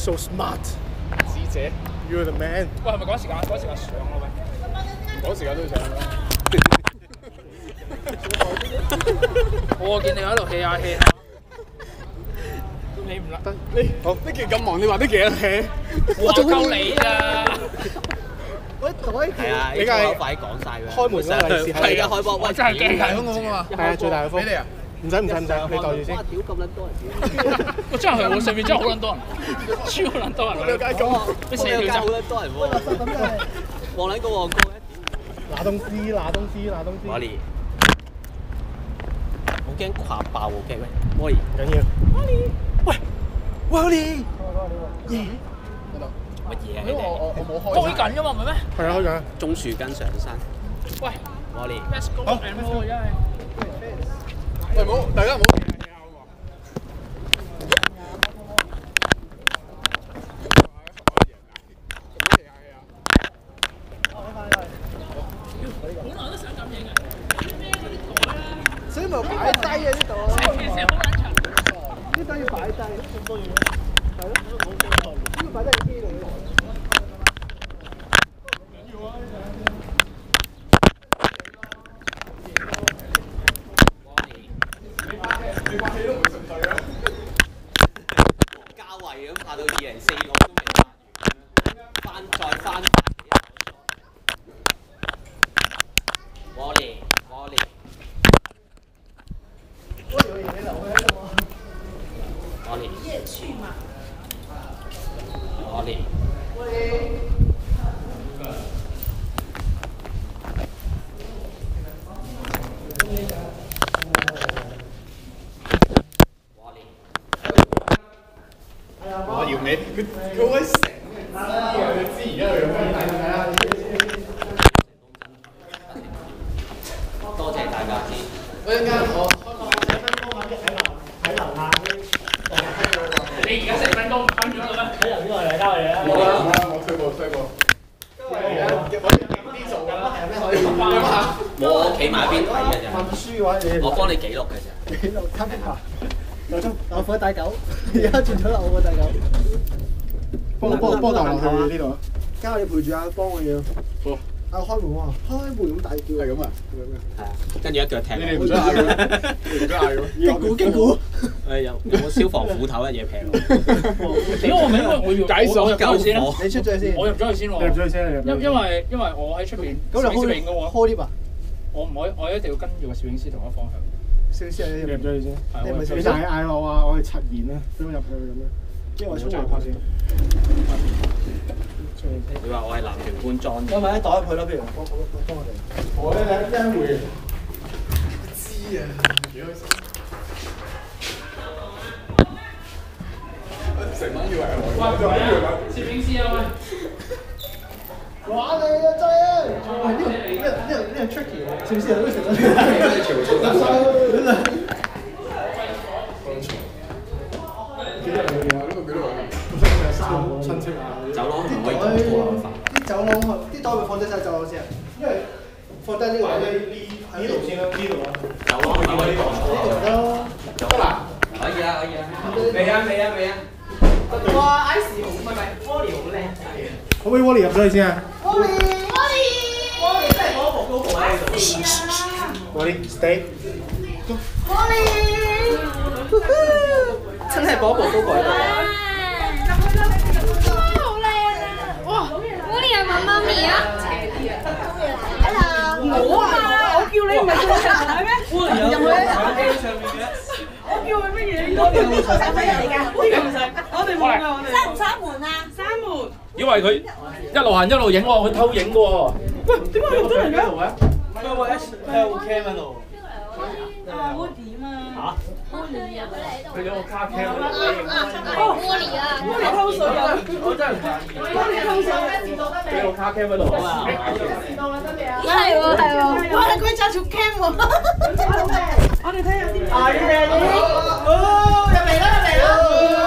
So smart， 智姐 ，You're the man。 喂，係咪趕時間？趕時間上咯喂。 唔趕時間都要上啦。 我見你喺度 hea 下 hea 下。你唔得， 你好呢件咁忙，你話呢件 hea？ 我夠你啊！ 係啊，你快快講晒佢。 開門嗰個利是係啊，開波，喂， 真係驚大風咁啊嘛！係啊，最大嘅風。俾你啊！唔使，你袋住先。 哇！屌咁撚多人！ 我真係喎，上面真係好撚多人，超撚多人。 了解咁， 你四條就好撚多人喎。咁真係旺撚個旺高咧。 拿東西。 Wally， 好驚跨爆喎，驚咩 ？Wally， 唔緊要。 Wally， 喂 ，Wally， 耶！ 乜嘢啊？ 因為我冇開。 開緊㗎嘛，唔係咩？ 係啊，開緊。 種樹根上山。 喂 ，Wally， 好，真係。 喂，唔好，大家唔好。 所以咪擺低啊呢度，呢度要擺低，咁多嘢，係咯，呢個擺低係機嚟嘅。 你拍戲都唔順序啊！ 家衞咁拍到2046都未拍完，再翻。Wally。 我搖你，佢好成嘅，你知而家佢有咩睇啊？ 多謝大家先。 我一間我喺樓下啲， 你而家10分鐘分咗啦咩？ 喺樓呢個嚟交嚟啦。 冇啦，我衰過。我啲數㗎，係咩可以諗下？ 我企埋邊睇嘅啫。 問書嘅話，你我幫你記錄嘅啫。 記錄卡片啊！我火帶狗，而家轉咗啦，我火帶狗。 幫落去呢度。 交你陪住阿邦嘅要。 好。 啊開門喎，開門咁大叫。 係咁啊？ 係啊，跟住一腳踢。 你哋唔想嗌嘅？你哋唔想嗌嘅？ 擊鼓。 有消防斧頭一嘢劈落。 屌我咪因為我要解鎖我入咗去先啦， 你出咗先。 我入咗去先喎。 你入咗去先，你入咗去先。 因為我喺出邊咁你攝影嘅喎， 開 lift 啊？ 我唔可以，我一定要跟住個攝影師同一方向。 攝影師你入咗去先。 你唔係攝影師你但係嗌我話我係柒言啊，俾我入去咁樣。因為我沖涼拍先。 你話我係男團官裝。 我咪一袋入去咯，譬如幫我哋。 我咧一會知啊，幾開心。成晚以為係我。 攝影師啊喂！ 玩你啊追啊！呢個 tricky 啊，攝影師都成咗。入晒。 幾多人啊？呢度幾多人？親戚啊！ 走廊唔可以咁多啊！ 啲走廊啲袋咪放低晒走廊先，因為放低呢個呢度先啦，呢度啊。 走廊唔可以講錯。 呢度咯。 得啦。 可以啊，可以啊。 未啊！哇！Ice 好唔係，Wally 好靚仔啊！ 可唔可以 Wally 入咗去先啊 Wally 真係攞部高部喺度。 ？Wally stay。 真係攞部高部喺度。 好靚啊！哇！Wally 係問媽咪啊！Hello， 我啊！我叫你唔係做人係咩？入去上面嘅。我叫佢乜嘢？應該係使乜人嚟㗎？我哋冇㗎，我哋。 閂唔閂門啊？ 閂門。 以為佢一路行一路影喎，佢偷影嘅喎。 喂，點解入咗嚟嘅？ 佢有部 cam 喺度。 我點啊？ Wally 啊，佢嚟喺度。 佢有個卡 cam。 Wally 啊 ，Wally 偷水啊！ 我真係唔介意。 Wally 偷水啊！ 佢有個卡 cam 喺度啊！ 係喎，哇！佢揸住 cam 喎。 我哋睇下先。 Are you ready？哦，入嚟啦！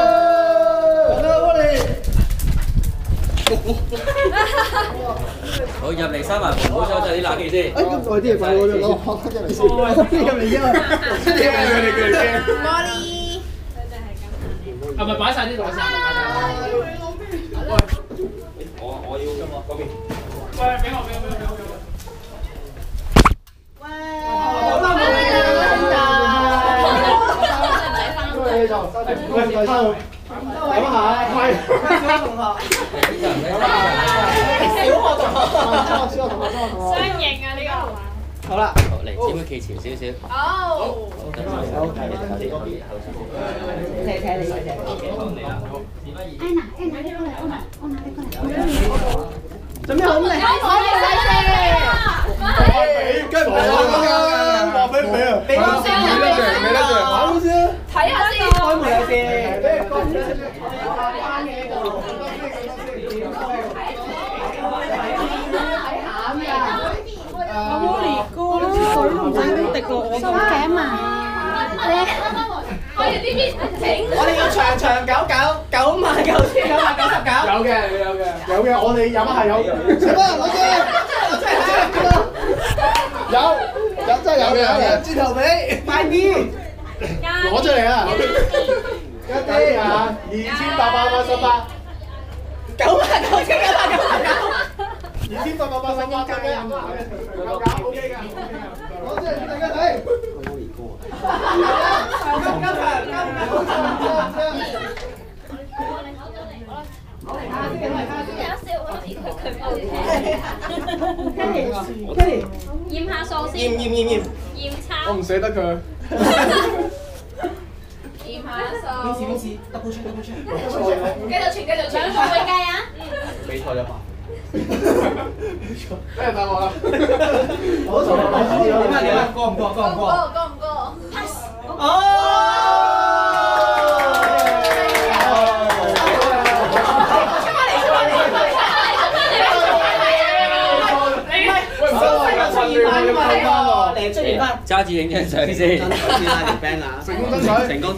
好入嚟閂埋門，唔好阻住啲冷氣先。 咁耐啲嘢擺我度攞學翻入嚟先。入嚟啫嘛！ Wally，佢哋係咁。 係咪擺晒呢度先？ 我要嗰邊。 喂，俾我。 好啦，冇嘢就喂，第三個，飲下，係同學。小學同學， 雙型啊呢個。 好啦， 嚟，只會企前少少。 好。 準備好未？跟住話俾你啊！俾我先，玩先。 睇下先。 開門有先。 Wally 哥，啲水都唔使咁滴落我度。 我哋呢邊整。 我哋要長久999,999。有嘅，我哋飲下有。食啦，攞先，有真係有嘅，豬頭尾，快啲，攞出嚟啊！一啲啊，2888，99,999，288888，真嘅，OK 㗎，攞出嚟大家睇。 驗下數先。驗差。 我唔捨得佢。 驗下數。 冇事，得鋪出。 繼續傳，兩數會計啊。 俾錯咗吧？ 俾人答我啦。 好錯，點啊？過唔過？ 過唔過 ？Pass。 哦！ 揸住影張相先。成功爭取。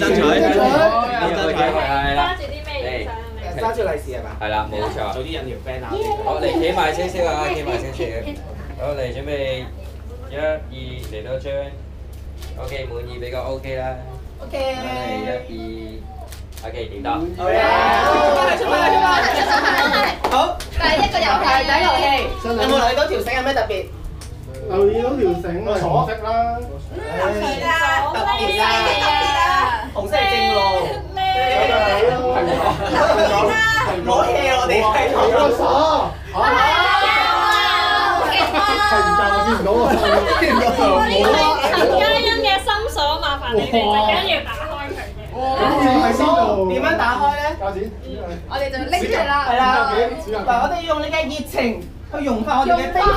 係啦。 揸住啲咩嘢上嚟？ 揸住利是係嘛？ 係啦，冇錯。 早啲印條 band 啊！ 好，嚟企埋少少啊，企埋少少。好，嚟準備1、2嚟多張。OK， 滿意比較 OK 啦。OK。嚟1、2。OK， 點得？ 出發！好， 第一個遊戲。 有冇留意到條繩有咩特別？留意到條繩啊，紅色啦。特別啦！紅色係正路。唔好 hea 我哋睇頭嗰手。係唔夠我見唔到啊！ 陳嘉欣嘅心鎖，麻煩你哋陣間要打開佢嘅。 點樣打開咧？價錢。 我哋就拎出啦。 係啦。嗱，我哋用你嘅熱情去融化我哋嘅冰塊。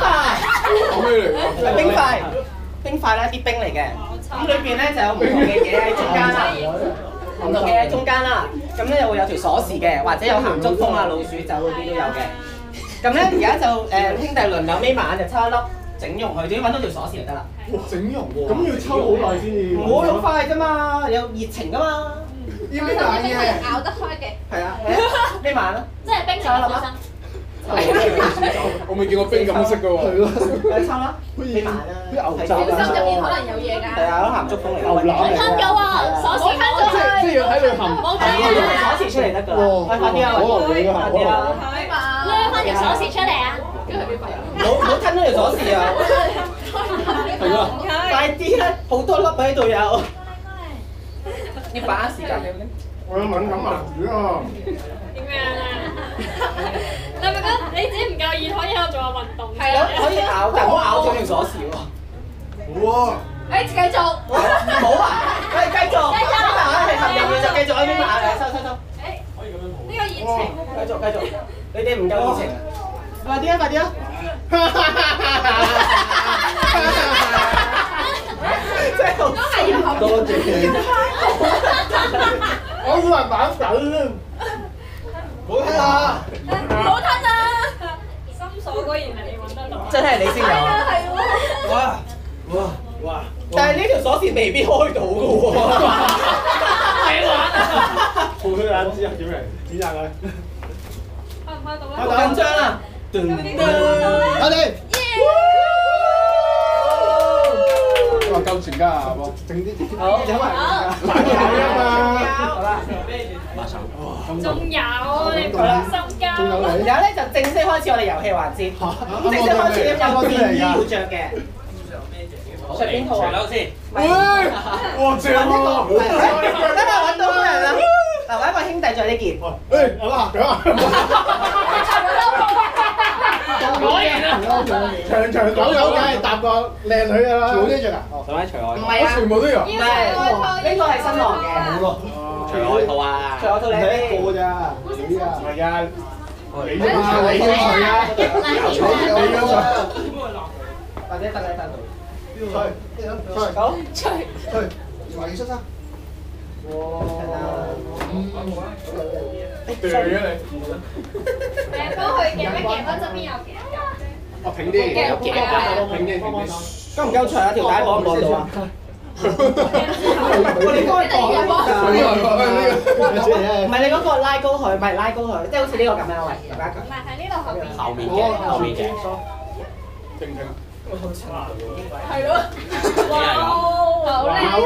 冰塊咧，啲冰嚟嘅。咁裏邊咧就有唔同嘅嘢喺中間啦。唔同嘅喺中間啦，咁咧又會有條鎖匙嘅，或者有鹹竹風啊、老鼠酒嗰啲都有嘅。咁咧而家就兄弟輪流眯埋眼就抽一粒整容佢，只要揾到條鎖匙就得啦。整容喎？咁要抽好耐先至。唔好咁快啫嘛，有熱情噶嘛。要眯埋眼嘅。 咬得開嘅。 係啊，眯埋眼啦。 即係冰就一粒啦。 我未見過冰咁色㗎喎。係咯。 你抽啦，眯埋啦。啲牛雜啊。 心入邊可能有嘢㗎。 係啊，鹹竹風嚟。牛腩嚟。 攤咗喎，鎖匙攤咗去。 即係要喺度含。 冇睇啊！ 鎖匙出嚟得㗎啦。快啲啊！快啲啊！ 攞翻條鎖匙出嚟啊！ 唔好吞咗條鎖匙啊！係啊！快啲啦，好多粒喺度有。要把握時間。我有敏感牙齒啊！ 點樣啊？你咪覺得你自己唔夠熱，可以喺度做下運動？係啊， 可以咬，但唔好咬咗條鎖匙喎。哇！ 誒，繼續。 唔好啊！誒，繼續。係含入面就繼續喺邊度咬？收。 誒，呢個熱情。 繼續。你哋唔夠熱情。快啲啊！真係好。 都係要含。 多謝你。我以為板仔添。唔好吞啊！ 心鎖果然係你揾得到。 真係你先有。哇！但係呢條鎖匙未必開到㗎喎。 你玩啊！ 好佢眼知啊？點嚟？指下佢。 開唔開到咧？ 好緊張啊！我哋。 話夠全家啊！整啲好，整埋。買埋啊嘛！好啦。 仲有你唔放心交。 然後咧就正式開始我哋遊戲環節。咁正式開始有個便衣要着嘅。着邊套啊？ 除褸先。 哇正喎！ 等我揾到人啦。嗱，揾一個兄弟着呢件。 誒，好啦，咁啊。長狗友梗係搭個靚女㗎啦。全部都着啊？ 使唔使除外？ 唔係啊， 全部都有。 唔係，呢個係新郎嘅。 除外套啊！ 除外套你一個咋？你啊？唔係啊！你啊！你要除啊！你要除。 或者等你等。 除， 好， 除，華爾恤衫。哇！對嘅你。 誒，幫佢夾一夾啦，側邊有夾。 哦，平啲，有夾啊，平啲，平啲。 夠唔夠長啊？條帶綁唔綁到啊？我哋幫佢綁唔係你嗰個拉高佢，唔係拉高佢，即係好似呢個咁樣喂，大家唔係喺呢度後邊。 後面嘅，後面嘅。 停停。 係咯。哇！好靚啊！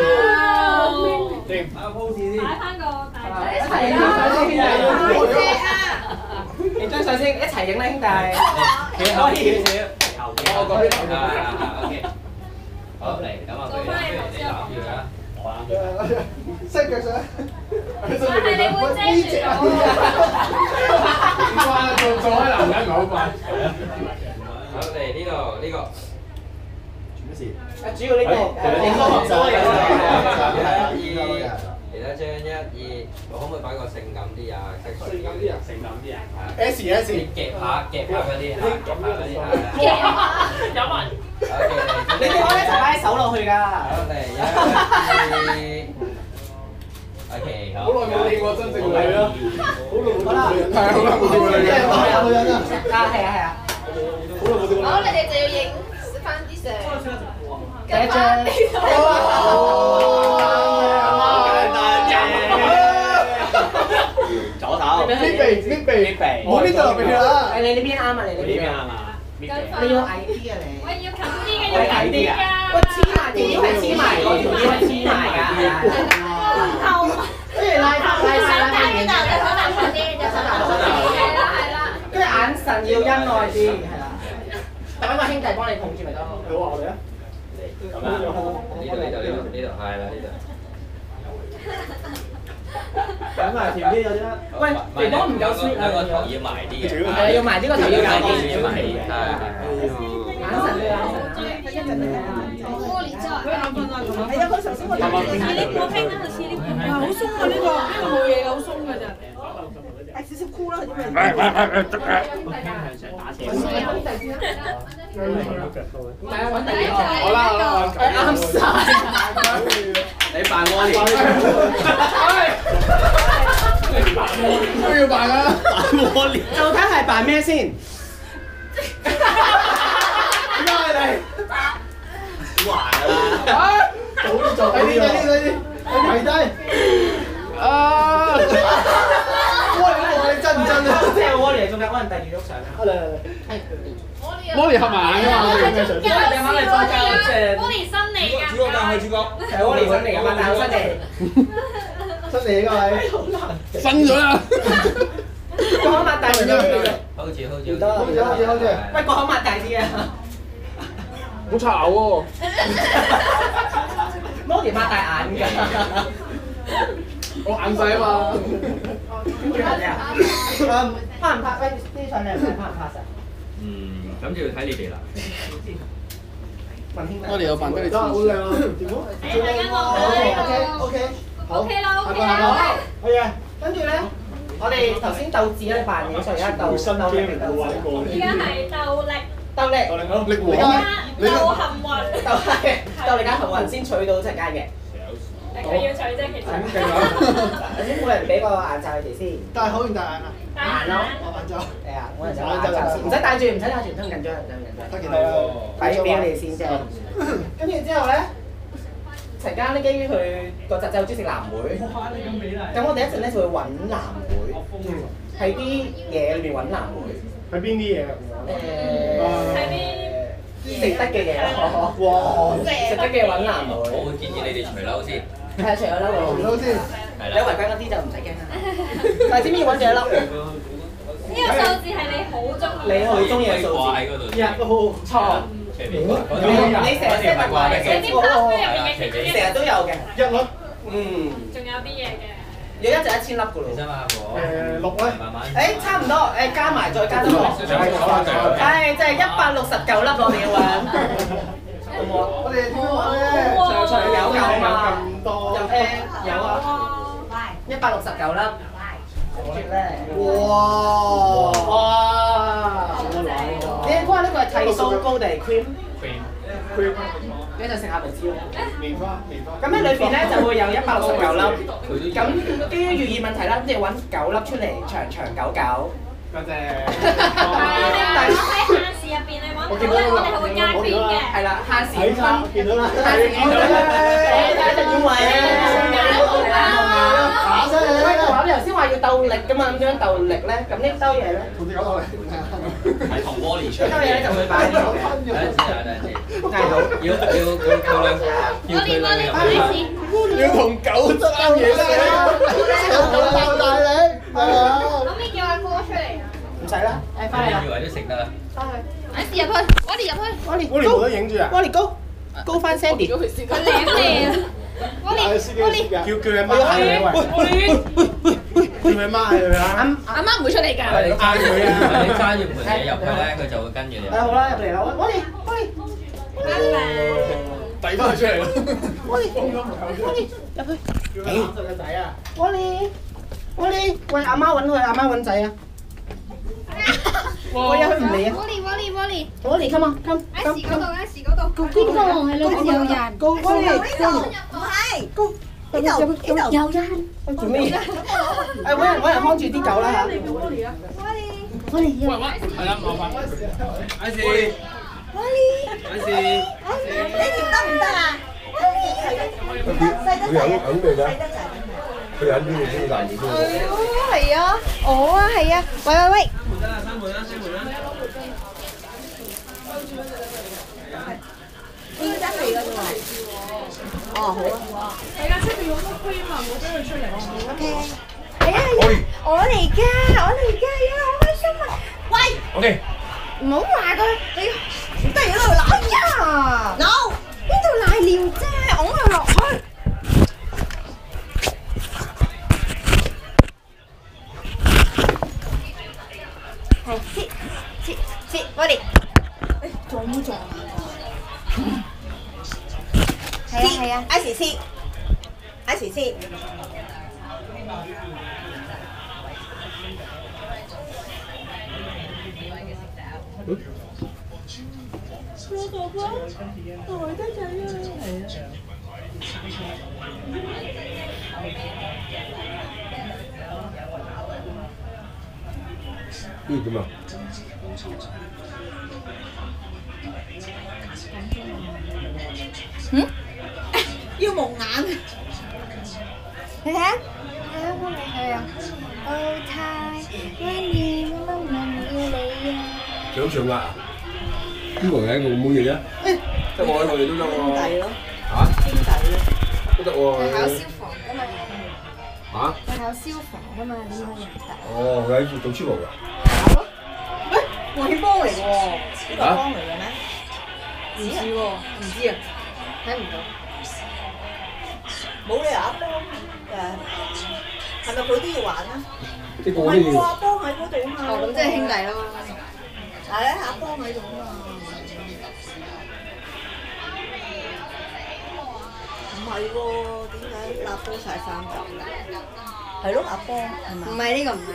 掂。 打個 pose 先。 擺翻個大仔一齊啦，兄弟！ 好正啊！ 影張相先，一齊影啦，兄弟！ 企後邊少少，後邊。我嗰邊OK。好嚟，咁啊，你攬住啦，我攬住。 伸腳上。 但係你會遮住咗。 哇！做開男人唔係好快。 好嚟呢度呢個。做咩事？ 主要呢個影多學多 1、2，嚟多張1、2，我可唔可以擺個性感啲啊？性感啲啊？性感啲啊 ？S 夾下嗰啲啊，夾下嗰啲啊。 有雲。 你哋可以一齊擺手落去㗎。 好嚟1、2。OK， 好。 好耐冇見過真正女啦。 好啦。 係啊，好耐冇見過女人。有女人啊。 係啊。 好耐冇見過。 好，你哋就要影翻啲相。 第一張。 左手。 搣鼻。冇搣到鼻啦。 你呢邊啱啊？你呢邊啱啊？你要矮啲啊你。 我要近啲嘅，要近啲㗎。 喂，黐埋條腰係黐埋，嗰條腰係黐埋㗎，係啊。跟住拉翻遠啲，係啦。跟住眼神要恩愛啲，係啦。揾個兄弟幫你捧住咪得咯。 你話我哋啊？ 咁啊，呢度係啦，呢度。 咁啊，條啲有啲啦。喂，肥哥唔夠 sweet 啊！ 兩個頭要埋啲嘅。 係啊，要埋啲個頭要埋啲。 要埋啲，係。 眼神對眼神啊！ 我連咗。 佢眼瞓啊咁啊！ 係啊，佢頭先我似呢個聽得好似呢個。 哇，好鬆啊！呢個冇嘢㗎，好鬆㗎咋。 係少少箍啦，因為揾第二個。 好啦， 啱晒。 你扮Wally。 都要扮啦。 扮Wally。 就睇係扮咩先？ 點解你？ 壞啦！ 做睇啲，跪低。啊！你真唔真啊？ 即係 Wally 中間可能第二張相啊！ Wally 合埋眼㗎嘛？ 中間係中間，Wally 新嚟㗎。 主角係主角。 係 Wally 新嚟㗎嘛？但係新嚟。 新嚟㗎咪？新咗啦！ 個口擘大啲。 hold住。 喂，個口擘大啲啊！ 好巢喎 ！Wally 擘大眼㗎。 我眼細啊嘛。 點解啊？拍唔拍？喂，啲相你唔拍唔拍實？ 咁就要睇你哋啦。 我哋有扮得你知。好靚啊！點啊？ 大家好。OK 啦。 係啊。 跟住咧，我哋頭先鬥智咧扮嘢，所以而家鬥力。 而家係鬥力。 鬥力。 力鬥幸運。 鬥力加幸運先取到陣間嘅。 佢要取啫，其實。 頭先每人俾個眼罩你哋先。 戴好定戴眼啊？ 眼咯。 眼罩。 係啊，每人就眼罩先，唔使戴住，唔使緊張， 得幾多啊？ 俾你哋先啫。跟住之後咧，陣間咧，基於佢個侄仔好中意食藍莓，咁我哋一陣咧就會揾藍莓，喺啲嘢裏邊揾藍莓。 喺邊啲嘢？ 喺啲食得嘅嘢咯。哇！食得嘅揾藍莓。 我會建議你哋除褸先。 係啊，除咗褸喎。 除褸先。 你違規嗰啲就唔使驚啦。但係知唔知要揾幾多粒？ 呢個數字係你好中意。 你好中意嘅數字。錯。你成日識得掛嘅，成日都有嘅。 1粒。 仲有啲嘢嘅。 有一隻1000粒噶咯。 6 咧。 誒，差唔多，誒加埋再加多個。係，即係169粒我哋要揾。好冇啊？ 我哋點樣玩咧？ 上場有㗎嘛？ 咁多。 有啊。169粒。 哇！ 你估下呢個係剃鬚膏定係 cream？ cream。 你就食下就知咯。 棉花。 咁喺裏邊咧就會有169粒。咁基於寓意問題啦，咁就揾9粒出嚟，長久。 多謝。 但係喺限時入邊你揾到咧，我哋係會加邊嘅。 係啦，限時分。 見到啦。 限時見到啦。睇就以為喂，話你頭先話要鬥力㗎嘛，咁樣鬥力咧，咁呢兜嘢咧？ 同你講鬥力。 係同 Wally 唱。 呢兜嘢咧就會擺呢度。 等陣先，要同狗爭嘢先。鬥大力。係啊。 可唔可以叫阿哥出嚟啊？ 唔使啦，誒翻嚟啦。 以為都食得啦。 翻去。 快啲入去，Wally 冇得影住啊 Wally高翻 Sandy。 佢舐你啊！Wally 叫佢阿媽嗌你喂。叫佢阿媽嗌你啊！ 阿媽唔會出嚟㗎。 嗌佢啊！ 你揸住盤嘢入去咧，佢就會跟住你。 好啦，入嚟啦，Wally。 拜拜。 遞翻佢出嚟咯。 Wally 入去。 叫佢攬實個仔啊 Wally，喂阿媽揾佢，阿媽揾仔啊！我有佢唔嚟啊 ！Wally come on come。 S 嗰度，S 嗰度。 邊個係裏邊有人？ 高 Wally 唔係，呢度有人。 做咩嘢？誒揾人看住啲狗啦嚇。 喂，係啦，麻煩。I see。 呢條得唔得啊？細得滯啊！ 佢喺邊度先大魚係啊，我啊係啊，喂。 閂門啦！ 邊間嚟㗎喎？哦，好啊。係啊，出邊好多 cream 啊，冇俾佢出嚟。OK。係啊，我嚟㗎，好開心啊！喂。 ？OK。 唔好話佢，你唔得喺度瀨呀！No，邊度瀨尿啫？㧬佢落去。係切，Wally。撞冇撞啊？係啊，I 時切。 點啊？ 要蒙眼。你睇下，係啊。哦太溫暖，乜要你啊！ 想上壓啊？邊個喺澳門嘅啫？即係我喺我哋都得喎。 兄弟咯。 嚇？ 兄弟咯。 都得喎。 係考消防㗎嘛。 嚇？ 係考消防㗎嘛，點解唔得？ 哦，佢喺做消防㗎。 考咯。喂，武器幫嚟嘅喎，呢個幫嚟嘅咩？唔知喎，唔知啊，睇唔到。冇理由阿幫誒，係咪佢都要玩啊？ 即係嗰啲唔係喎，阿幫喺嗰度啊嘛。 哦，咁即係兄弟咯。 係啊，阿幫喺度啊嘛。唔係喎，點解立多晒3嚿？係咯，阿幫係咪？ 唔係呢個唔係。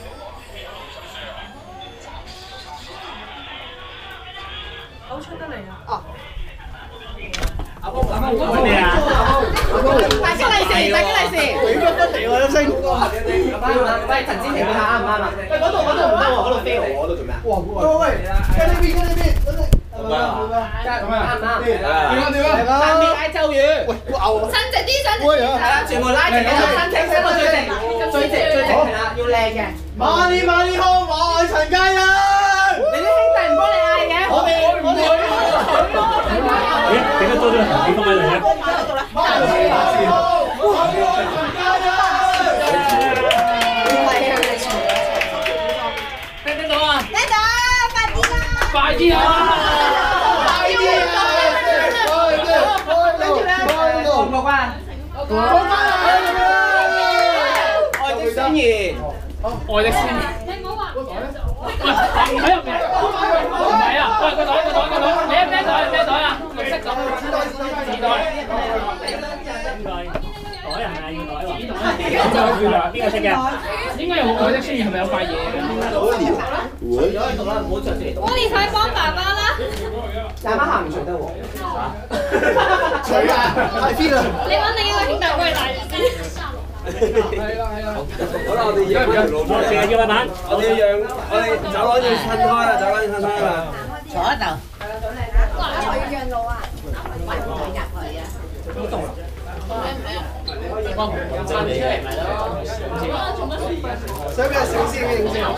好出得嚟啊！ 哦。 阿波，大吉利是，永不分離喎，都升。喂，陳子晴啱唔啱啊？喂，嗰度唔得喎，嗰度飛我，嗰度做咩啊？ 喂，跟呢邊，啱唔啱？ 點啊？下面嗌咒語。喂，牛。伸直啲，係啦，全部拉直嘅，伸直伸到最直，係啦，要靚嘅。 馬里康，我愛陳家欣。 你啲兄弟唔幫你嗌嘅，我哋。 點解多咗個陳子峰喺度嘅？ 馬里康，我愛陳家欣。 愛的宣言。 愛的宣言。 你唔好話。 喂，喺入面。唔係啊，喂，個袋，你係咩袋？咩袋啊？綠色袋。紙袋。袋人啊，要袋喎。邊個識嘅？應該有愛的宣言，係咪有塊嘢嘅？ 我哋快幫爸爸啦！ 大媽行唔除得喎。 除啊！太偏啦！ 你揾另一個兄弟過嚟帶住先。 係啦。 好啦，我哋而家條路出嚟， 叫老闆。 我哋要讓，我哋走廊要撐開啦，走廊要撐開啦。 坐喺度。 我要讓路啊！我唔會入去啊！ 站出嚟咪咯。 想唔想小師兄影相？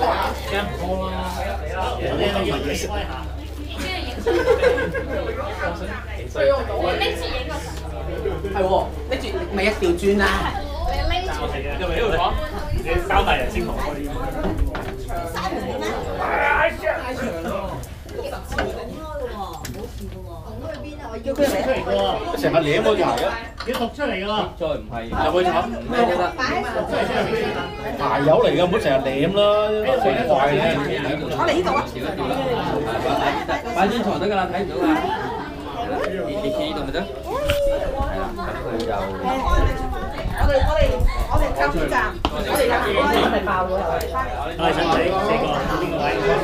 拎住影個相。 係喎，拎住咪一調轉啦。 你拎住。 又咪呢度坐？你交大人先同我啲。 叫佢嚟成日舐我條鞋啊！要讀出嚟㗎喎。 再唔係入去坐。 咩都得。 鞋友嚟㗎，唔好成日舐啦，好怪咧。 我嚟呢度啊！ 擺張床得㗎啦，睇唔到㗎。你企呢度咪得？係啦，咁佢就。 我哋收站，我哋入開咪爆咗又。 我哋想睇四個邊個位？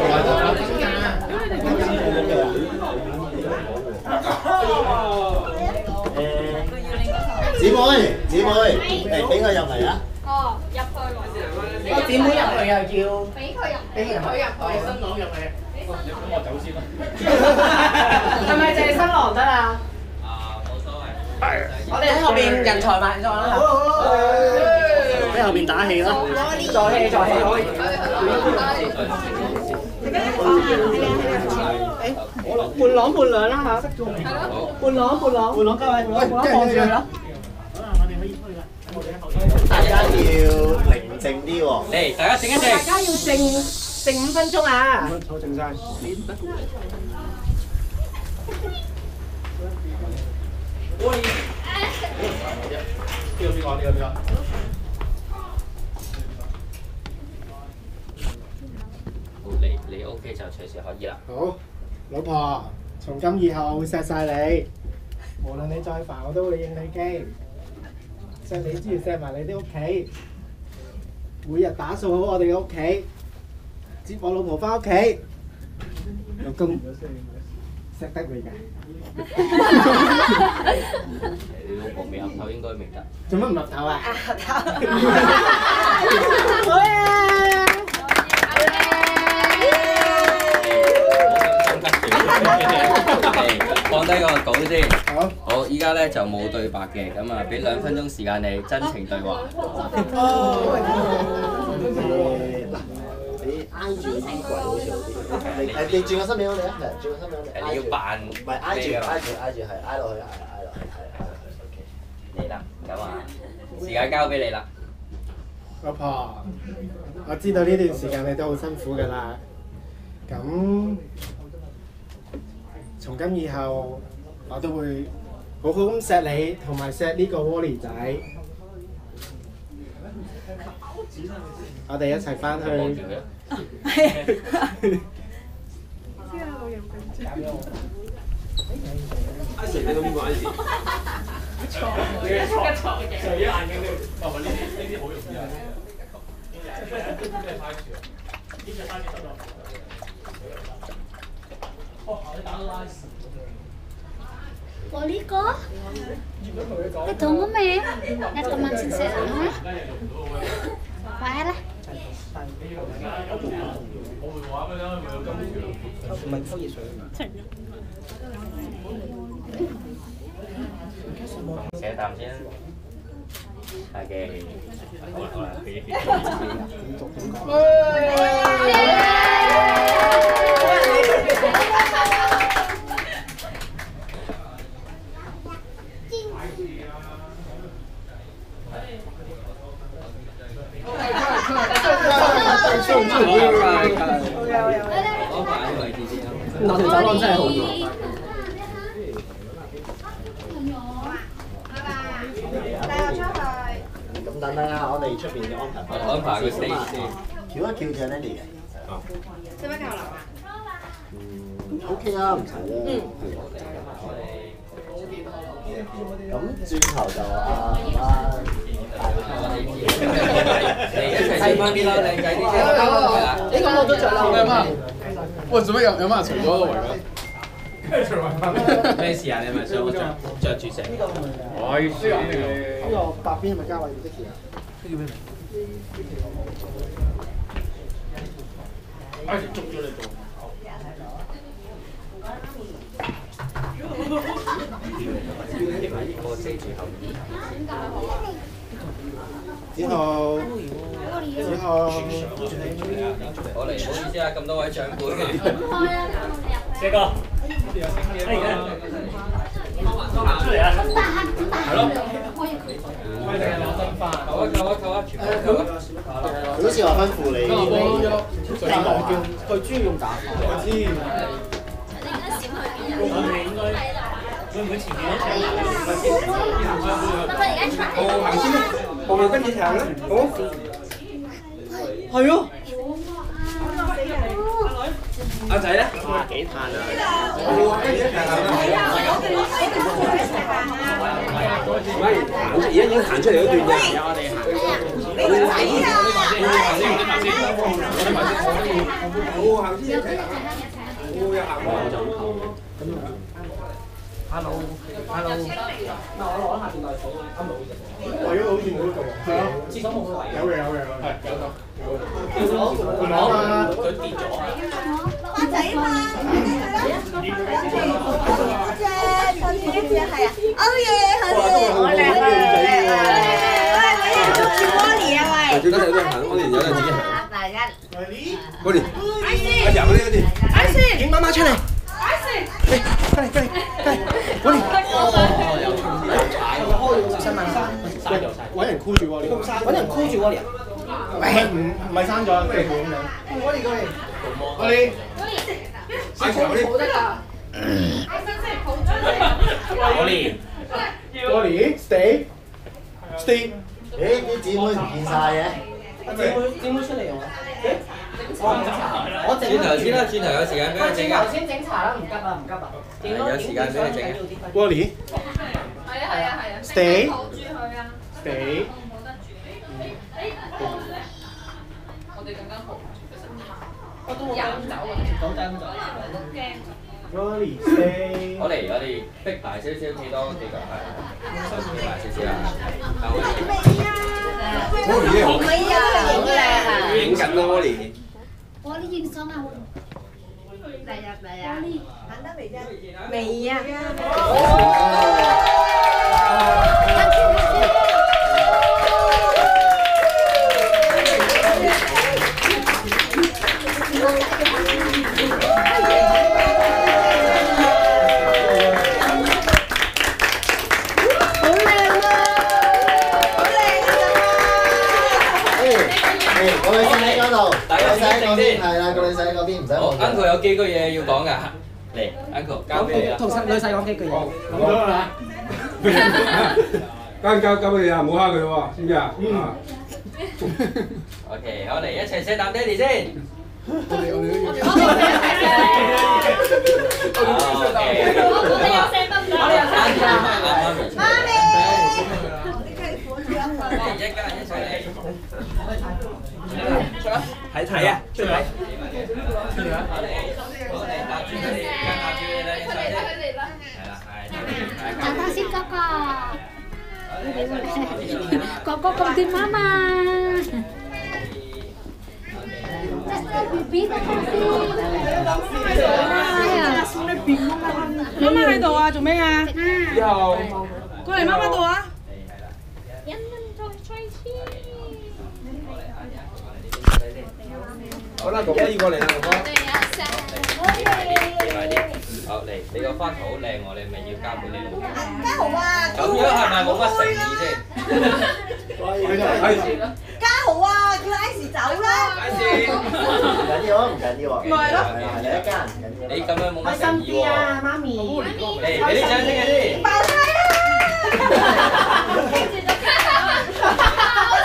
姊妹，嚟俾佢入嚟啊！ 哦，入去喎。 個姊妹入去又叫。 俾佢入。 俾佢入去。 新郎入嚟。咁我走先啦。 係咪就係新郎得啦？ 冇所謂。 我哋喺後邊人才萬狀啦。 喺後邊打氣啦。 助氣。伴郎伴娘啦嚇。伴郎各位，伴郎放住佢啦。 大家要寧靜啲喎。 嚟，大家靜一靜。 大家要靜5分鐘啊！ 坐靜晒。呢個。 你 OK 就隨時可以啦。 好，老婆，從今以後我會錫晒你，無論你再煩我都會應你機，錫你之餘錫埋你啲屋企，每日打掃好我哋嘅屋企，接我老婆翻屋企，老公錫得你㗎。 你老婆未岌頭應該明得。 做乜唔岌頭啊？ 好啊！ 放低個稿先。 好。 好，依家咧就冇對白嘅，咁啊俾2分鐘時間你真情對話。 嗱，你挨住呢啲櫃好似好啲。你轉個身俾我哋啊！轉個身俾我哋。 你要扮唔係挨住，係挨落去。OK。 嚟啦，咁啊，時間交俾你啦。 老婆，我知道呢段時間你都好辛苦㗎啦。咁從今以後，我都會好好咁錫你，同埋錫呢個 Wally 仔。我哋一齊翻去。 阿 Sir 你到邊個 I 字？ 錯嘅。就依眼鏡呢？哦，呢啲好容易啊。 我呢個？你懂咗未？一個晚先食啊？快啦！ 寫啖先。係嘅。好啦。 嗱條走廊真係好遠。 帶我出去等等啊，我哋出邊嘅安排。 我哋安排個 stage 先。 翹一翹就 Nanny 嘅。 使唔使教樓啊 ？OK 啦，唔使啦。咁轉頭就嚟一齊睇翻啲啦，靚仔啲先。 你咁我都着啦。 喂，做乜有乜人除咗個圍巾？ 咩事啊？你係咪想我着住成？ 我要輸你。 呢個白邊係咪加位要的士啊？呢叫咩名？捉咗你做。子豪， 我嚟，唔好意思啊，咁多位長輩。 四哥，出嚟啊！係咯。扣啊！全部扣啊！ 佢好似話吩咐你， 你講叫佢中意用打。 我知。 會唔會前面一齊？ 我行先啦，我咪跟住行啦，好。 係啊。 阿仔咧？ 哇，幾嘆啊！ 我跟住一齊行啦。 唔係，而家已經行出嚟嗰段啫。 你個仔啊！ 我行先一齊行啦。我又行啦。 Hello。嗱，我攞下電袋數，啱冇啫。 為咗好似冇得做。係啊。 廁所冇佢圍。 有嘅。係有。 攞啊！佢跌咗啊！ 灣仔啊嘛，係啊，歐耶，好靚啊！捉住 Wally 啊喂！ 最緊要都係行，我哋有人自己行。 大家 Wally，阿爺嗰啲。 IC，影媽媽出嚟。 IC， Wally，開新聞山， 揾人箍住喎， 揾人箍住 Wally 啊！ 唔係刪咗，即係咁樣。我哋。Wally stay。 誒啲姊妹唔見晒嘅。 姊妹出嚟用啊！我整轉頭先啦，轉頭有時間俾佢整啊。 頭先整茶啦，唔急啊！ 有時間俾佢整啊。 Wally。 係啊。 Stay。 抱住佢啊。 Stay。 我哋更加抱住佢身體。 我都飲酒啊！講真就。 Wally stay。 我哋逼大少少，企多幾個係，逼大少少啊。 Wally 好靚啊！ 影緊咯，Wally。 我啲影相啊！嚟啊！行得未啫？未啊！ 個女仔喺嗰度， 大家先靜先。 係啦，個女仔喺嗰邊唔使好望。 ，Uncle 有幾句嘢要講㗎，嚟 ，Uncle 交俾你啦。 同女仔講幾句嘢。 咁咗啦。 交俾你啊，唔好蝦佢喎，知唔知啊 OK， 我哋一齊錫啖爹哋先。 我哋有錫得唔得？ 媽咪， 一家人一齊嚟。 睇啊！出嚟！ 我哋搭住佢哋，搭住佢哋啦，係啦，係。 等下先，哥哥咁掂媽媽。BB 等下先。 媽媽喺度啊，做咩啊？ 之後過嚟媽媽度啊！ 好啦，哥哥要過嚟啦，哥哥。 好嚟，你個花頭好靚喎，你咪要交俾你老婆。 家豪啊！ 咁樣係咪冇乜誠意先？ 家豪啊，叫 Ice 走啦！ 唔緊要啊，唔緊要啊。 咪係咯， 係你一家人唔緊要。 你咁樣冇乜開心誠意喎。 啲啊，媽咪。 嚟，俾啲掌聲佢先。 爆胎啦！跟住就家豪。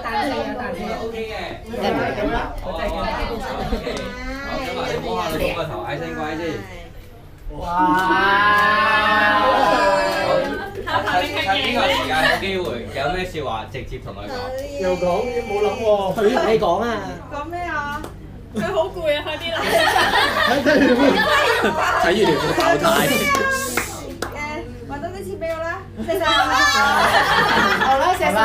OK 嘅。好，咁啊，你摸下老公個頭，嗌聲乖先。哇！好，趁呢個時間有機會，有咩説話直接同佢講。 又講冇諗喎， 你講啊！ 講咩啊？佢好攰啊，快啲啦！ 睇完條爆胎。 揾多啲錢俾我啦，謝晒。 好啦，謝晒。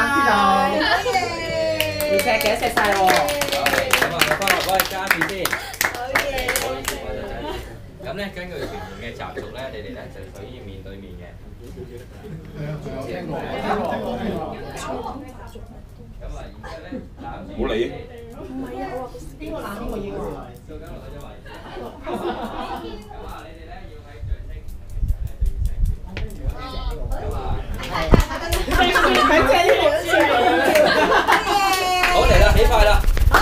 你錫嘅，錫晒喎。 咁啊，我翻落幫你加面先。咁咧，根據團員嘅習俗咧，你哋咧就屬於面對面嘅。咁啊，然之後咧， 冇理。 唔係啊，我話邊個攬邊個要啊？ 做緊落去啫嘛。咁啊，你哋咧要喺掌聲嘅時候咧，就要好嚟啦，起快啦！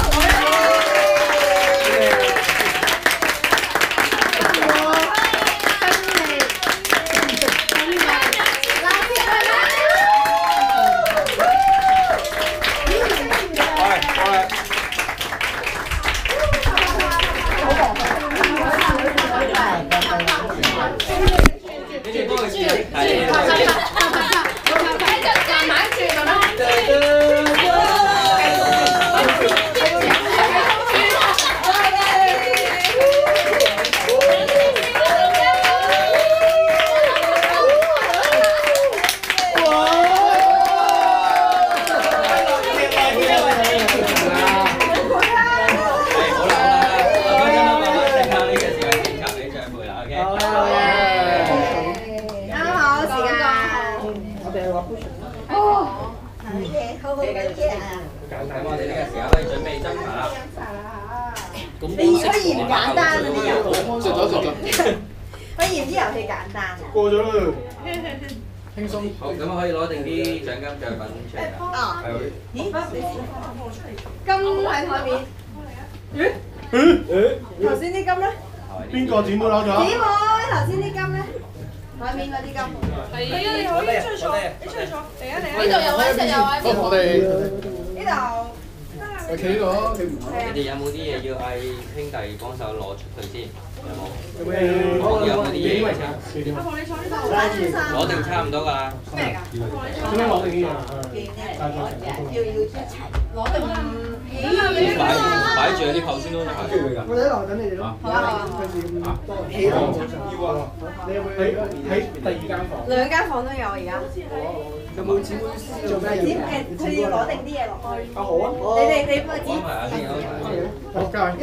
過咗啦， 輕鬆。好，咁可以攞定啲獎金獎品出嚟啦。 啊！咦？金喺台面。咦？頭先啲金咧？ 邊個姊妹攞咗？ 姊妹，頭先啲金咧？台面嗰啲金。係啊，你可以出去坐，你出去坐，嚟啊嚟啊！呢度有位，呢度有位。 我哋呢度。 企呢個，企唔到。 你哋有冇啲嘢要嗌兄弟幫手攞出去先？有冇？ 有冇啲嘢？ 阿婆你坐呢度。 攞定差唔多㗎啦。 咩嚟㗎？ 做咩攞定呢樣？ 要一齊攞定。 擺住喺啲後先咯。 我哋留緊你哋咯。 好啊好啊。 跟住咁多。要啊！你有冇喺第二間房？ 兩間房都有而家。 有冇姊妹做咩要？ 佢要攞定啲嘢落去。 啊好啊！ 你幫佢安排下先，安排下先。 我交嘢。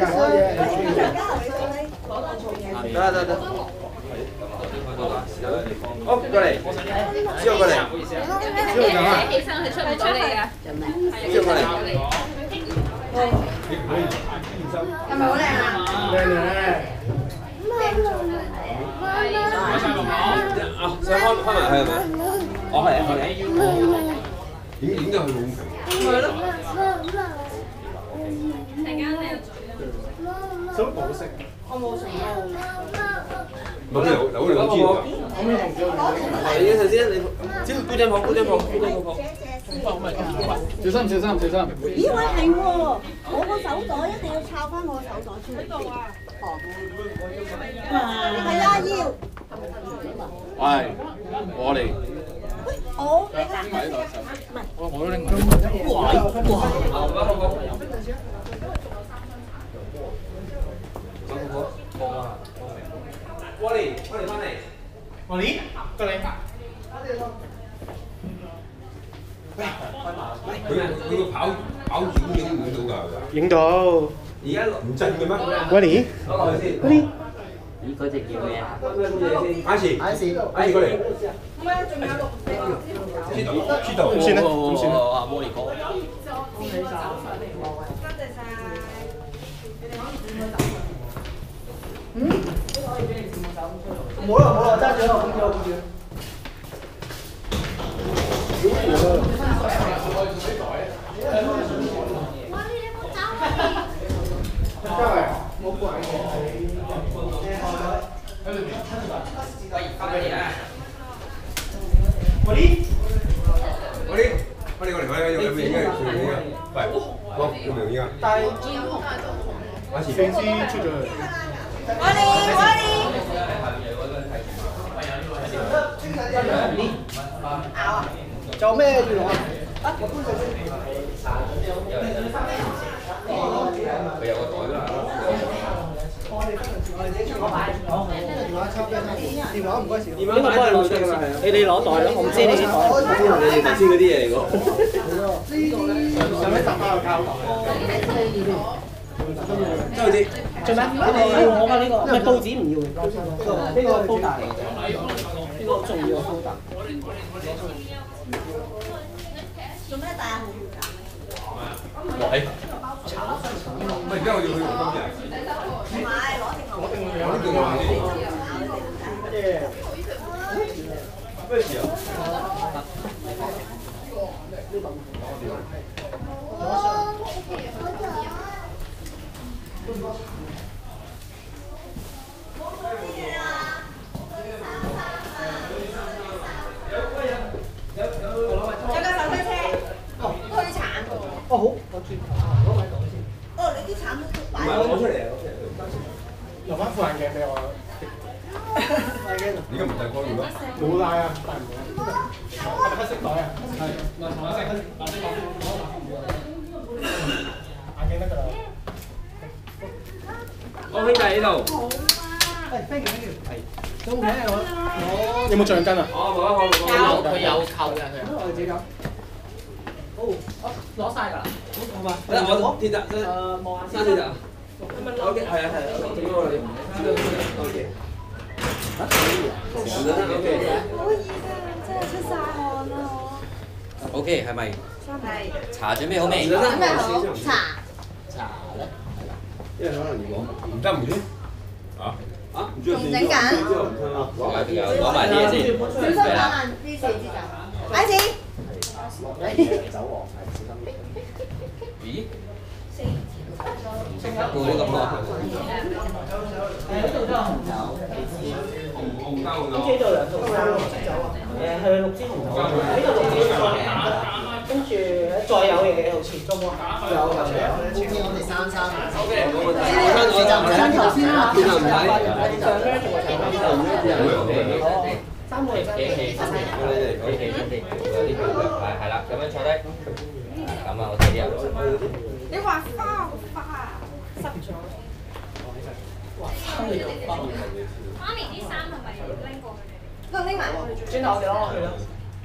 得。好，過嚟，之後過嚟，之後講啊。 起身去出嚟㗎。 之後過嚟。 係咪好靚啊？ 靚靚。 啊，想開埋佢係咪？我係。點解佢咁肥？ 係咯。 陣間你想冇食？ 我冇食過。 冇理由知㗎。 係呢頭先你，只高張房。 小心。 咦喂係喎，我個手袋一定要抄翻我個手袋出嚟。喺度啊。哦。係啊要。 係，我哋。 我你揸喺度。唔係。 我都拎埋。 Wally，翻嚟。 Wally，過嚟。 佢個跑遠影唔到㗎。 影到。 而家唔震嘅咩 Wally， 攞落去先。 Wally， 咦，嗰隻叫咩啊？過嚟。 唔係，仲有6隻。 知道。 咁算啦，咁算啦。 阿摩尼哥。 多謝晒。 冇啦，揸住啦，控住。冇怪嘅。 喂，翻嚟啊！ 我哋過嚟，有咩嘢？快依家。 但係阿慈飛師出咗去。仲有咩要攞啊？ 佢有個袋啦。 我哋自己出個牌。電話抽緊電話唔該時。 呢個幫你攞出㗎，你攞袋咯，我唔知你啲袋。 你哋頭先嗰啲嘢嚟㗎。 上一集包個膠袋。 周啲。 做咩？我㗎呢個，唔係報紙唔要嘅，呢個folder嚟嘅，呢個重要嘅folder。 做咩帶啊？ 喂，唔係而家我要去用今日。 唔係攞定攞定我咩事啊？ 哦好，我轉頭攞埋袋先。 哦，你啲橙都擺。 唔係攞出嚟啊！ 留翻副眼鏡俾我。眼鏡。 而家唔戴光面咩？ 冇戴啊，戴唔到。係咪黑色袋啊？係。嗱，橙色。眼鏡得㗎啦。 我兄弟喺度。 誒，thank you。係。中嘅我有冇橡筋啊？ 有佢有扣嘅佢。 我哋自己搞。 攞晒㗎啦，好嘛？ 我跌啦， 望下三跌啦。 咁樣攞。 OK，係啊係啊，整咗我哋。OK。嚇？OK。 好熱啊！真係出晒汗啦我。 OK 係咪？ 係。 茶準備好未？ 準備好茶。 茶咧，因為可能如果唔得唔知啊唔知仲整緊。 攞埋啲嘢先。 小心打爛啲四支酒。開始。 咦？估呢咁多。 呢度都有紅酒。 紅膠紅呢度兩套衫，係6支紅酒，呢度6支再跟住再有嘢好似中喎，有。 我哋三三。 OK，冇問題。 上頭先啦， 邊度唔睇？ 3個嚟企企身地，企企身地，有啲係啦，咁樣坐低。咁啊，我睇啲人。 你畫花好花啊，濕咗。 媽咪啲衫係咪拎過去？ 都拎埋。 轉頭我哋攞落去咯。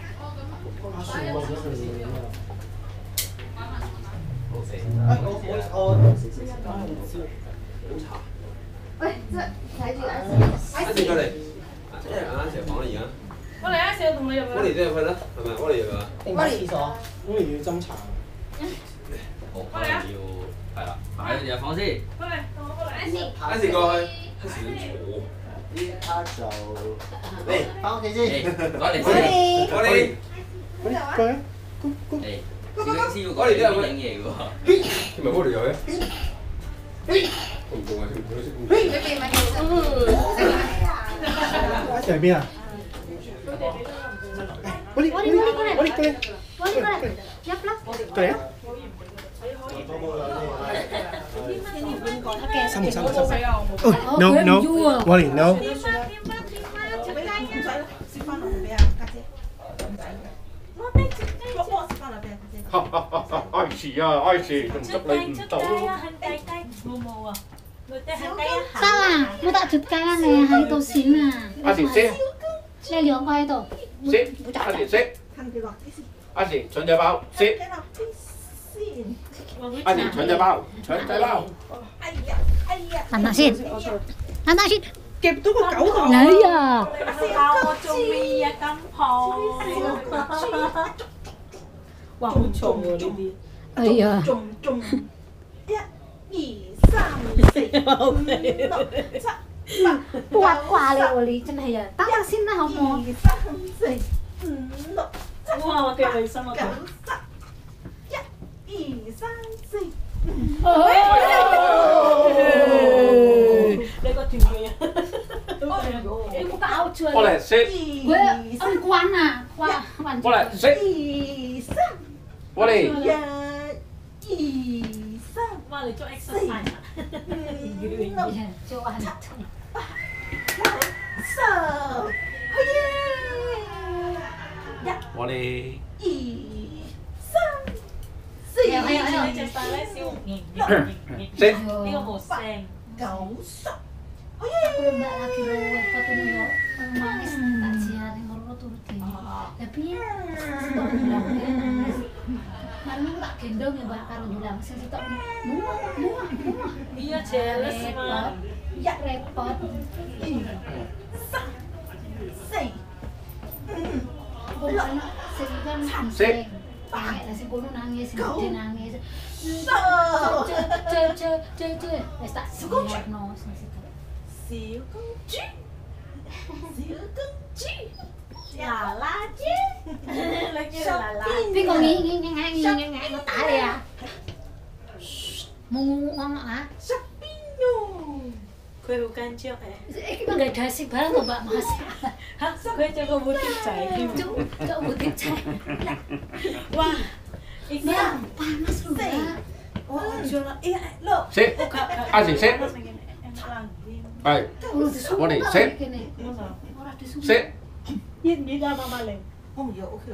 喂，即係睇住啊！ 一過嚟，即係啱成房啦而家。 我嚟啊！小同你入去。 我哋都入去啦，係咪？我哋入去啊。 定翻廁所。 咁你要斟茶。 好，可能要係啦，擺入房先。 過嚟，同我過嚟。 一時過去，一時坐。 呢一刻就嚟翻屋企先。 攞嚟先， 我哋過嚟。 嚟，攝影師要過嚟影嘢喎。 唔係我哋入去。我唔動啊！ 你哋咪喺邊啊？我哋過嚟，入啦！過嚟啊！No no， Wally no。愛遲啊，愛遲，仲捉你唔到。 冇啊！ sao à? Mua tạ chụp cái này hai tô xíu à. Anh thì xếp. Đây lượng quay tổ. Xếp, anh thì xếp. Anh thì chuẩn giờ bao, xếp. Anh thì chuẩn giờ bao, chuẩn giờ bao. Làm nào xin? Làm nào xin? 夾到個狗頭。 Lấy à. 我做咩啊？咁好。哇！好重喎呢啲。 哎呀。 重。 不挖掛了喎你真係啊！等下先啦，好唔好？ 哇！我幾開心啊！你個團隊啊！ 你冇搞錯。 過嚟xếp. Ông quan à? Quan. 過嚟xếp. 過嚟. 1、2、3。 Wally cho exercise. Iya, coba. So. Oh yeah. Wally. Ayo, ayo, ayo. Sit. Ini mau seng. Aku lomba lagi rowe, patungnya yo nangis tak siar yang ngoro turuti. Tapi ya, setok bilang dia nangis. Marung tak gendong ya mbak karo bilang, saya setok muah. Iya jealous mah. Ya repot. Say. Bukan sing kan sing. Pengen sing kono nangis, sing gede nangis. Ce. Wes tak siarno sing situ. Xíu công chí. Là la chứ. Là kia là la. Tapi kok ngeng nó tả đi à. Mau ngomong ah. Sapinyo. Kue bukan ciok ya. Ini mah gak ada sih barang kok Mbak Mas. Hah? Kue coba butik cai. Coba butik cai. Wah. Ya, panas lu Mbak. Oh, jual. Iya, lo. Sit. Asik, sit. Baik. Wally, sit. Sit. Yên nghĩ ra mà lên. Oh, iya, oke.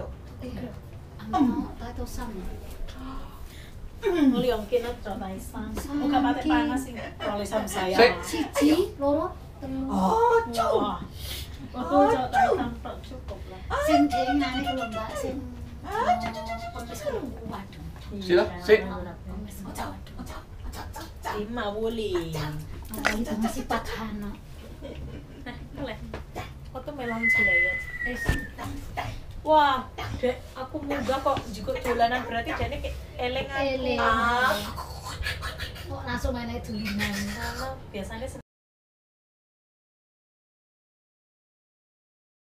Tahu sama. Ngeliong kena coba isang. Muka mati panas sih. Kalau sama saya. Siji, loro, telu. Oh, cu. Waktu coba isang tak cukup lah. Sing nani kalau Mbak sing. Pemis kuat. Sila, sit. Lima Wally. Itu masih pathana. Nah, boleh. Aku tuh melon celaya. Wah, dek, aku munggah kok juga dolanan berarti jane kayak eleng aku. Kok langsung main dolanan. Biasanya